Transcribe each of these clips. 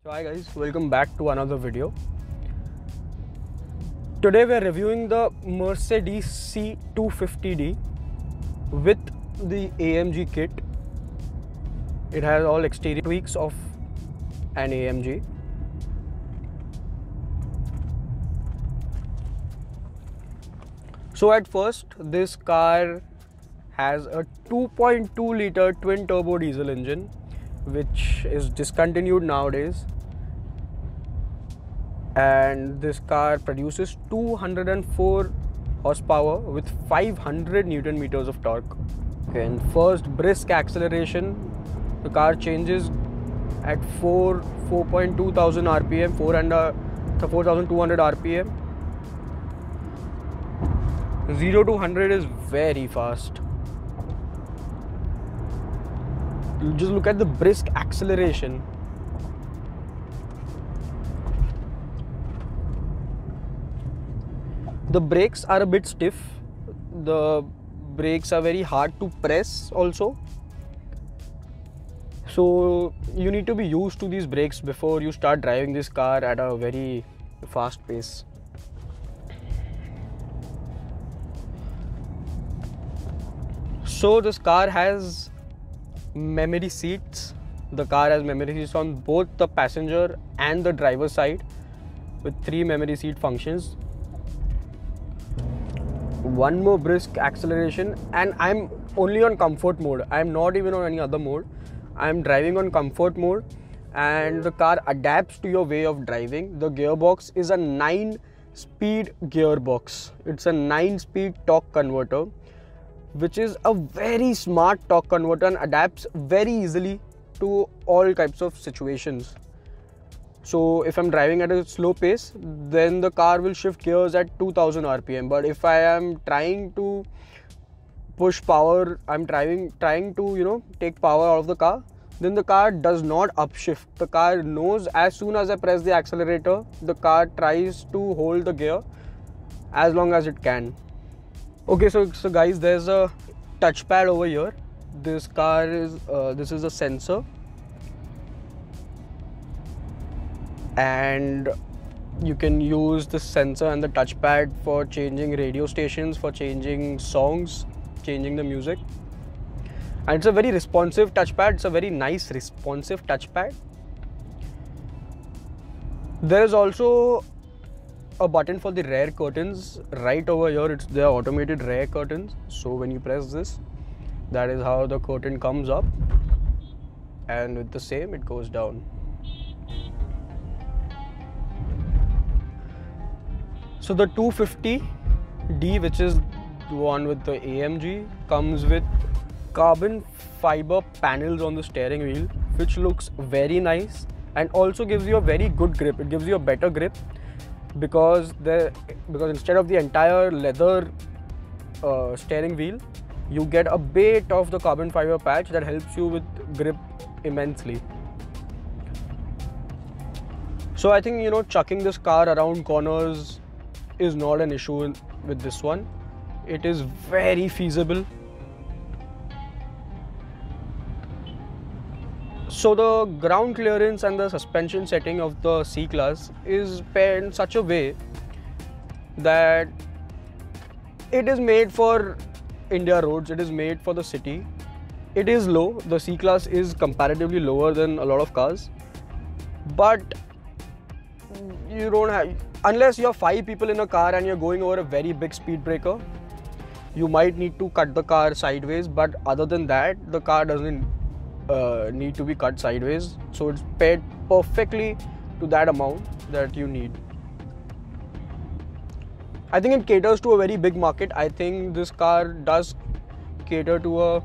Hi guys, welcome back to another video. Today we are reviewing the Mercedes C250D with the AMG kit. It has all exterior tweaks of an AMG. So at first, this car has a 2.2 liter twin turbo diesel engine, which is discontinued nowadays. And this car produces 204 horsepower with 500 Newton meters of torque. Okay, and first brisk acceleration, the car changes at 4.2 thousand RPM, 4,200 RPM. 0 to 100 is very fast. Just look at the brisk acceleration. The brakes are a bit stiff. The brakes are very hard to press also. So you need to be used to these brakes before you start driving this car at a very fast pace. So this car has memory seats. The car has memory seats on both the passenger and the driver side with 3 memory seat functions. One more brisk acceleration, and I'm only on comfort mode. I'm not even on any other mode. I'm driving on comfort mode, and the car adapts to your way of driving. The gearbox is a 9-speed gearbox. It's a 9-speed torque converter, which is a very smart torque converter and adapts very easily to all types of situations. So if I'm driving at a slow pace, then the car will shift gears at 2000 RPM. But if I am trying to push power, I'm trying to take power out of the car, then the car does not upshift. The car knows as soon as I press the accelerator, the car tries to hold the gear as long as it can. Okay, so guys, there's a touchpad over here. This car is this is a sensor, and you can use the sensor and the touchpad for changing radio stations, for changing songs, changing the music. And it's a very responsive touchpad. It's a very nice responsive touchpad. There is also a button for the rear curtains right over here. They are automated rear curtains. So when you press this, that is how the curtain comes up, and with the same it goes down. So the 250D, which is the one with the AMG, comes with carbon fiber panels on the steering wheel, which looks very nice and also gives you a very good grip. It gives you a better grip because instead of the entire leather steering wheel, you get a bit of the carbon fiber patch that helps you with grip immensely. So I think chucking this car around corners is not an issue with this one. It is very feasible. So the ground clearance and the suspension setting of the C-Class is paired in such a way that it is made for India roads. It is made for the city. It is low. The C-Class is comparatively lower than a lot of cars, but you don't have, unless you're 5 people in a car and you're going over a very big speed breaker, you might need to cut the car sideways. But other than that, the car doesn't need to be cut sideways. So it's paired perfectly to that amount that you need. I think it caters to a very big market. I think this car does cater to a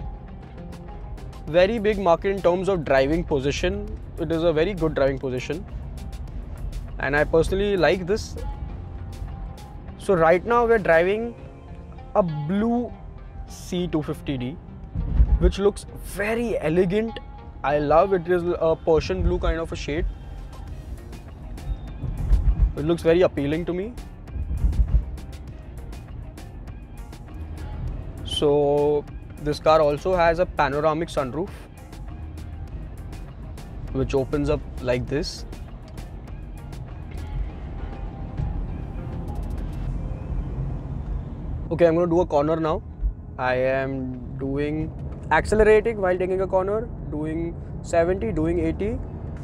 very big market in terms of driving position. It is a very good driving position, and I personally like this. So right now we're driving a blue C250D, which looks very elegant. I love it. It is a Persian blue kind of a shade. It looks very appealing to me. So this car also has a panoramic sunroof, which opens up like this. Okay, I'm going to do a corner now. I am doing accelerating while taking a corner, doing 70, doing 80.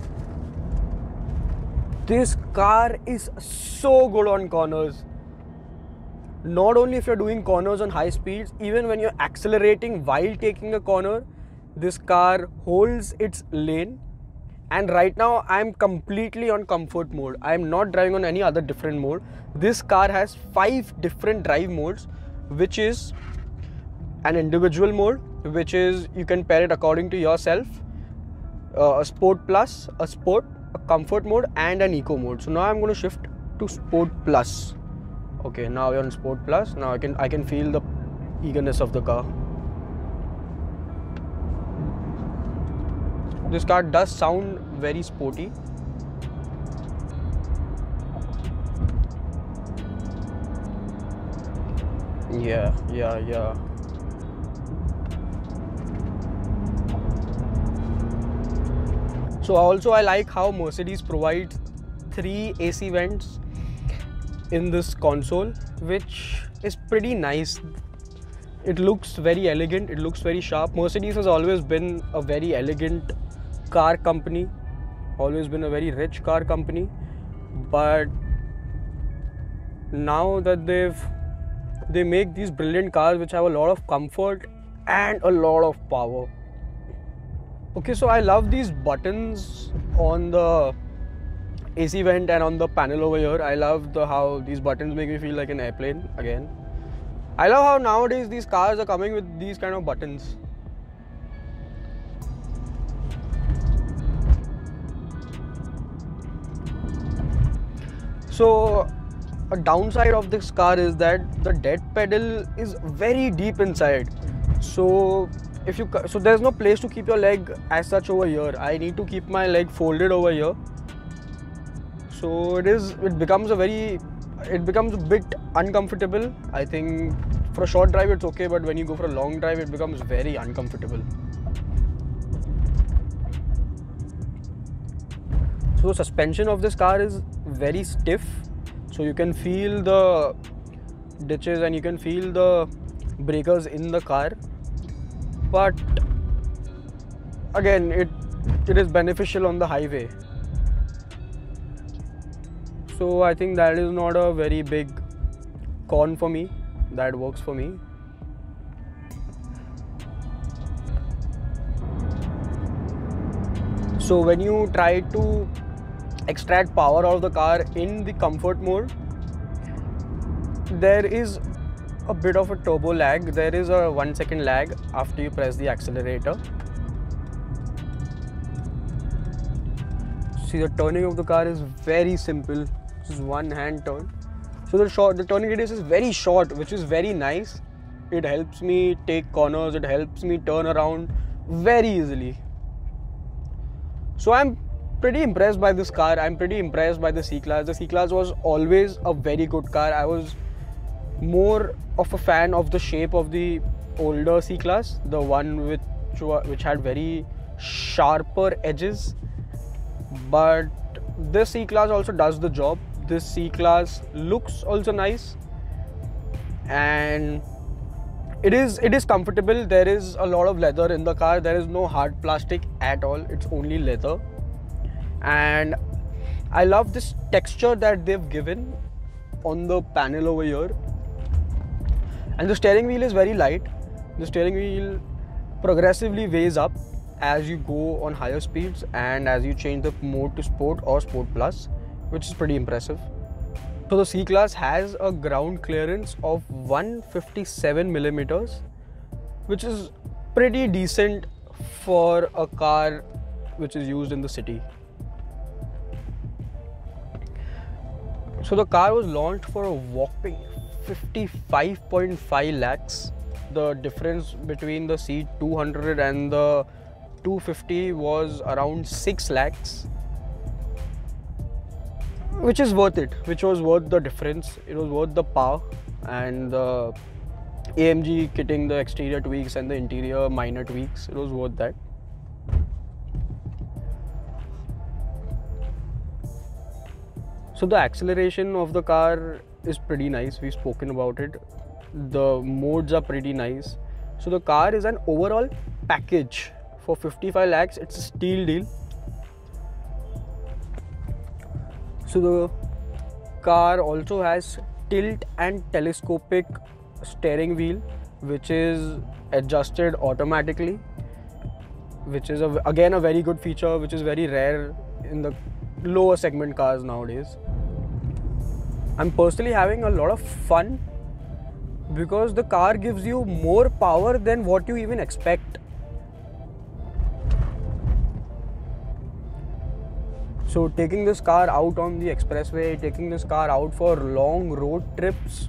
This car is so good on corners. Not only if you're doing corners on high speeds, even when you're accelerating while taking a corner, this car holds its lane. And right now I'm completely on comfort mode. I'm not driving on any other different mode. This car has 5 different drive modes, which is an individual mode, which is you can pair it according to yourself, a sport plus, a sport, a comfort mode, and an eco mode. So now I'm going to shift to sport plus. Okay, now we're on sport plus. Now I can feel the eagerness of the car. This car does sound very sporty. Yeah. So also I like how Mercedes provides 3 AC vents in this console, which is pretty nice. It looks very elegant, it looks very sharp. Mercedes has always been a very elegant car company, always been a very rich car company, but now that they make these brilliant cars which have a lot of comfort and a lot of power. Okay, so I love these buttons on the AC vent and on the panel over here. I love how these buttons make me feel like an airplane again. I love how nowadays these cars are coming with these kind of buttons. So a downside of this car is that the dead pedal is very deep inside. So there's no place to keep your leg as such over here. I need to keep my leg folded over here. So it becomes a bit uncomfortable. I think for a short drive it's okay, but when you go for a long drive it becomes very uncomfortable. So the suspension of this car is very stiff, so you can feel the ditches and you can feel the breakers in the car, but again it is beneficial on the highway. So I think that is not a very big con for me. That works for me. So when you try to extract power out of the car in the comfort mode, there is a bit of a turbo lag. There is a 1 second lag after you press the accelerator. See, the turning of the car is very simple. Just one hand turn. So the turning radius is very short, which is very nice. It helps me take corners, it helps me turn around very easily. So I'm pretty impressed by this car. I'm pretty impressed by the C-Class. The C-Class was always a very good car. I was more of a fan of the shape of the older C-Class, the one which had very sharper edges. But this C-Class also does the job. This C-Class looks also nice, and it is comfortable. There is a lot of leather in the car. There is no hard plastic at all. It's only leather, and I love this texture that they've given on the panel over here. And the steering wheel is very light. The steering wheel progressively weighs up as you go on higher speeds and as you change the mode to sport or sport plus, which is pretty impressive. So the C-Class has a ground clearance of 157 millimeters, which is pretty decent for a car which is used in the city. So the car was launched for a whopping 55.5 lakhs. The difference between the C200 and the 250 was around 6 lakhs, which is worth it, which was worth the difference. It was worth the power and the AMG kitting, the exterior tweaks and the interior minor tweaks. It was worth that. So the acceleration of the car is pretty nice. We've spoken about it. The modes are pretty nice. So the car is an overall package for 55 lakhs. It's a steal deal. So the car also has tilt and telescopic steering wheel, which is adjusted automatically, which is again a very good feature, which is very rare in the lower segment cars nowadays. I'm personally having a lot of fun because the car gives you more power than what you even expect. So taking this car out on the expressway, taking this car out for long road trips,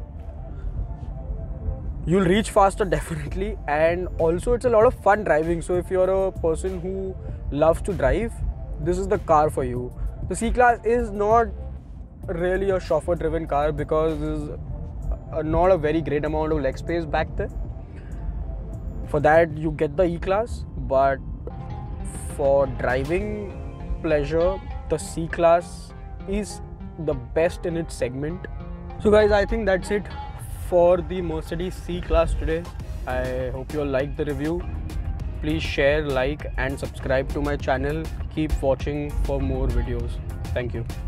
you'll reach faster definitely, and also it's a lot of fun driving. So if you're a person who loves to drive, this is the car for you. The C-Class is not really a chauffeur driven car because there's not a very great amount of leg space back there. For that you get the E-Class, but for driving pleasure, the C-Class is the best in its segment. So guys, I think that's it for the Mercedes C-Class today. I hope you all liked the review. Please share, like and subscribe to my channel. Keep watching for more videos. Thank you.